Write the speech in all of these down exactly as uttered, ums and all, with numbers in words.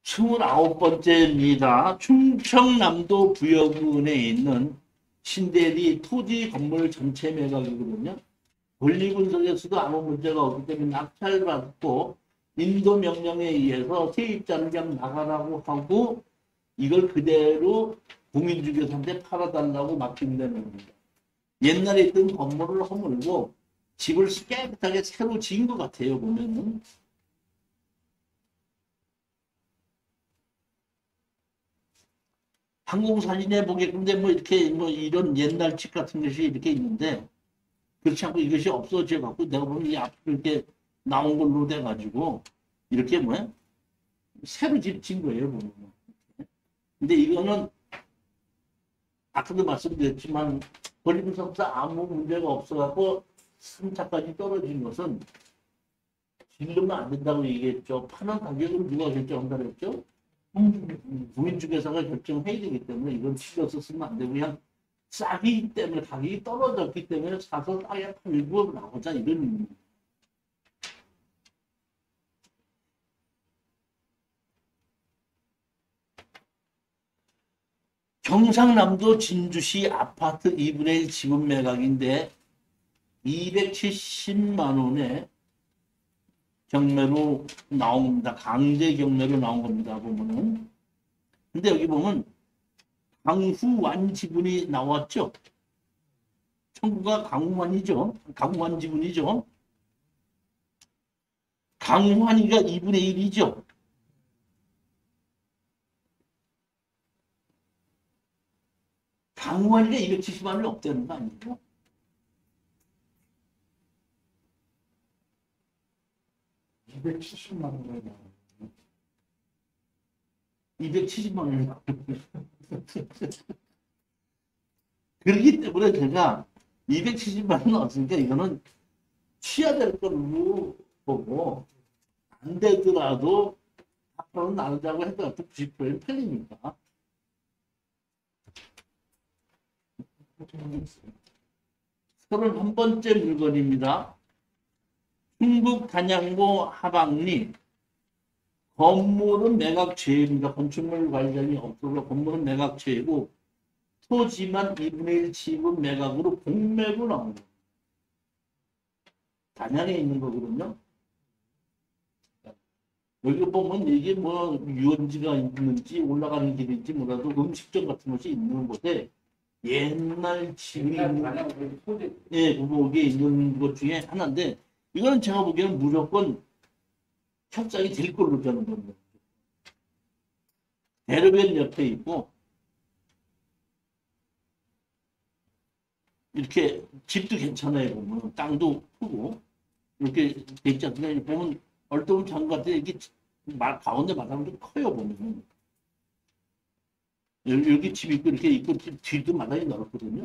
스물아홉 번째입니다. 충청남도 부여군에 있는 신대리 토지 건물 전체 매각이거든요. 권리 분석에서도 아무 문제가 없기 때문에 낙찰받고 인도 명령에 의해서 세입자를 그냥 나가라고 하고 이걸 그대로 공인중개사한테 팔아달라고 맡긴다는 겁니다. 옛날에 있던 건물을 허물고 집을 깨끗하게 새로 지은 것 같아요, 보면은. 항공사진에 보게끔데 뭐 이렇게 뭐 이런 옛날 집 같은 것이 이렇게 있는데 그렇지 않고 이것이 없어져 갖고 내가 보면 이 앞으로 이렇게 나온 걸로 돼 가지고 이렇게 뭐야 새로 지은 거예요, 보면. 근데 이거는 아까도 말씀드렸지만 권리분석사 아무 문제가 없어 갖고 삼 차까지 떨어진 것은 질르면 안 된다고 얘기했죠. 파는 가격을 누가 결정한다 그랬죠? 공인중개사가 결정해야 되기 때문에 이건 실려서 쓰면 안 되고 그냥 싸기 때문에 가격이 떨어졌기 때문에 사서 싸게 팔고 나오자 이런 의미입니다. 경상남도 진주시 아파트 이분의 일 지분 매각인데 이백칠십만 원에 경매로 나온 겁니다. 강제 경매로 나온 겁니다. 보면은. 근데 여기 보면 강후완 지분이 나왔죠. 청구가 강후완이죠. 강후완 지분이죠. 강후완이가 이분의 일이죠. 강후완이가 이백칠십만 원이 없다는 거 아니에요? 이백칠십만 원이 나와요. 이백칠십만 원이 그렇기 때문에 제가 이백칠십만 원 없으니까 이거는 취해야 될 걸로 보고 안 되더라도 앞으로 나누자고 해도 구십 퍼센트 팔리니까. 서른한 번째 물건입니다. 충북 단양고 하방리 건물은 매각죄입니다. 건축물 관련이 없어서 건물은 매각죄이고 토지만 이분의 일 지분 매각으로 공매로 나옵니다. 단양에 있는 거거든요. 여기 보면 이게 뭐 유원지가 있는지 올라가는 길인지 몰라도 음식점 같은 것이 있는 곳에 옛날 집이 있는, 예, 그게 있는 것 중에 하나인데 이거는 제가 보기에는 무조건 협상이 될 걸로 저는 봅니다. 대로변 옆에 있고 이렇게 집도 괜찮아요. 보면 땅도 크고 이렇게 돼 있지 않습니까? 보면 얼떨음 장 같은 이렇게 가운데 마당도 커요. 보면 여기, 여기 집 있고 이렇게 있고 뒤도 마당이 넓거든요.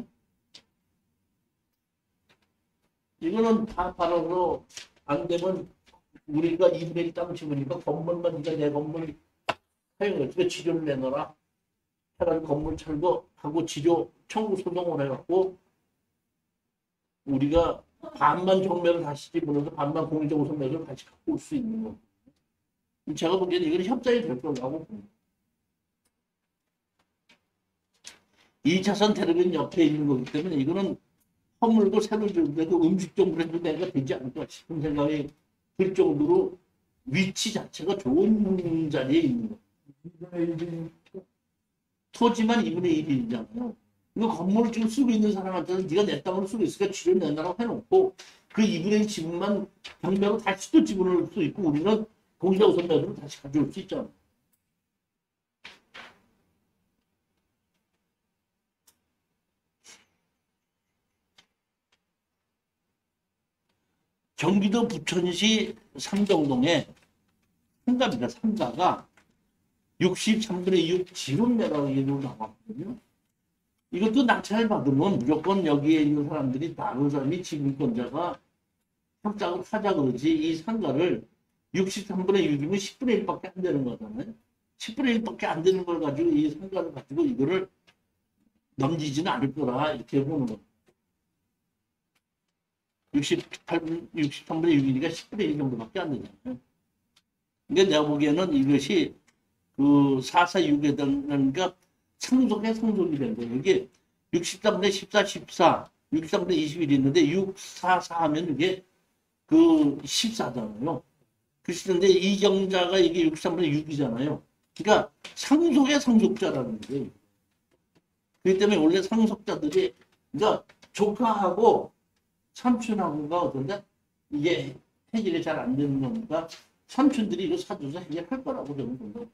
이거는 다 팔아서 안 되면 우리가 이분의 일 땅 집으니까 건물만 네가 내 건물 사용해. 그러니까 지료를 내놔라. 해가지고 건물 철거하고 지료 청구 소송을 해갖고 우리가 반만 경매를 다시 집어넣어서 반만 공인정보 소매를 다시 갖고 올 수 있는 거. 제가 보기에는 이건 협상이 될 거라고 봅니다. 이 차선 대로변 옆에 있는 거기 때문에 이거는 허물고 새로 지어도 음식점으로 해도 내가 되지 않을까 싶은 생각이 들 정도로 위치 자체가 좋은 자리에 있는 거예요. 토지만 이분의 일이잖아요. 이거 건물을 지금 쓰고 있는 사람한테는 네가 내 땅으로 쓰고 있으니까 지를 내놔라고 해놓고 그 이분의 일 지분만 경매로 다시 또 지분을 수 있고 우리는 공시하고선 매도로 다시 가져올 수 있잖아요. 경기도 부천시 삼정동에 상가입니다. 상가가 육십삼분의 육 지분 매각으로 나왔거든요. 이것도 낙찰 받으면 무조건 여기에 있는 사람들이 다른 사람이 지분권자가 협상을 하자 그러지 이 상가를 육십삼분의 육이면 십분의 일밖에 안 되는 거잖아요. 십분의 일밖에 안 되는 걸 가지고 이 상가를 가지고 이거를 넘기지는 않을 거라 이렇게 보는 겁니다. 육십팔 분, 육십삼분의 육이니까 십분의 일 정도밖에 안 되잖아요. 그러니까 내가 보기에는 이것이 그 사사육에 되니까 상속에 상속이 된 거예요. 이게 육십삼 대 십사, 십사, 육십삼 대 이십일이 있는데 육, 사, 사 하면 이게 그 십사잖아요. 그런데 이경자가 이게 육십삼 대 육이잖아요. 그러니까 상속의 상속자라는 거예요. 그렇기 때문에 원래 상속자들이 그러니까 조카하고 삼촌하고가 어떤데 이게 해결이 잘 안 되는 거니까 삼촌들이 이거 사줘서 해결할 거라고 저는 본다.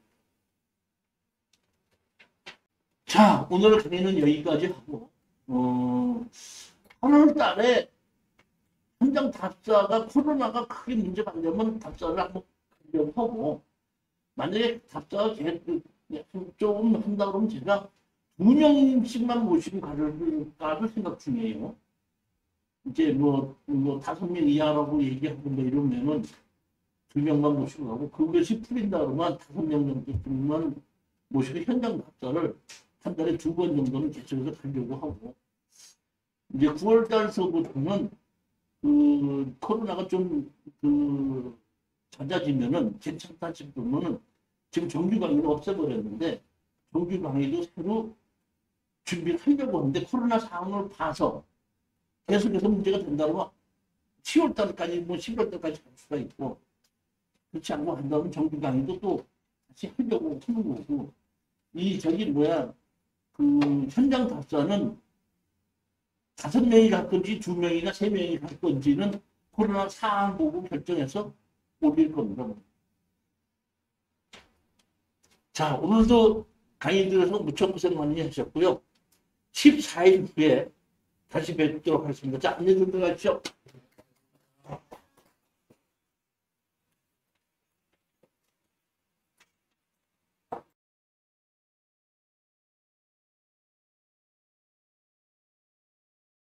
자, 오늘 강의는 여기까지 하고 어, 팔월 달에 현장 답사가 코로나가 크게 문제가 안 되면 답사를 한번 하려고 하고 만약에 답사가 조금 한다 그러면 제가 두 명씩만 모시고 가를 생각 중이에요. 이제 뭐, 뭐 다섯 명 이하라고 얘기하고 뭐 이러면은 두 명만 모시고 가고 그것이 풀린다 그러면 다섯 명 정도만 모시고 현장 답사를 한 달에 두 번 정도는 개최해서 가려고 하고 이제 구월 달서부터는 그 코로나가 좀 그 잦아지면은 괜찮다 싶으면은 지금 정규 강의를 없애버렸는데 정규 강의도 새로 준비를 하려고 하는데 코로나 상황을 봐서 계속해서 문제가 된다면 시월 달까지 뭐 십일 월 달까지 갈 수가 있고 그렇지 않고 한다면 정규 강의도 또 다시 하려고 하는 거고 이 저기 뭐야 그 현장 답사는 다섯 명이 갈 건지 두 명이나 세 명이 갈 건지는 코로나 상황 보고 결정해서 올릴 겁니다. 자, 오늘도 강의 들어서 무척 고생 많이 하셨고요. 십사 일 후에 다시 뵙도록 하겠습니다. 자, 안녕히 들어가십시오.